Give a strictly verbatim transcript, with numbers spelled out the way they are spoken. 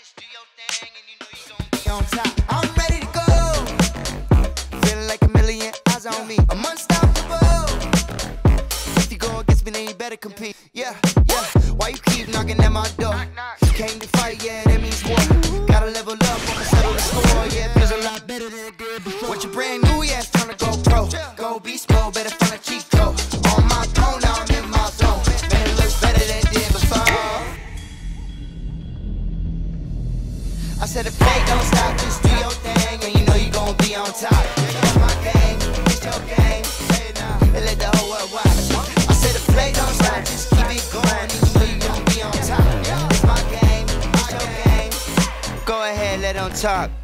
just do your thing and you know you gon' be on top. I'm ready to go. Feeling like a million eyes on me. I'm unstoppable. If you go against me, then you better compete. Yeah, yeah. Why you keep knocking at my door? Came to fight, yeah, that means war. Gotta level up, I'ma settle the score. Yeah, feels a lot better than it did before. What you brand new, yeah, it's time to go pro. Go beast mode, better find a cheat code. On my phone, now I'm in my zone. Man, it looks better than it did before. I said if play don't stop, just do your thing, and you know you gon' be on top. It's my game, it's your game. And let the whole world watch. I said if play don't stop, just keep it going, and you know you gon' be on top. It's my game, it's your game. Go ahead, let them talk.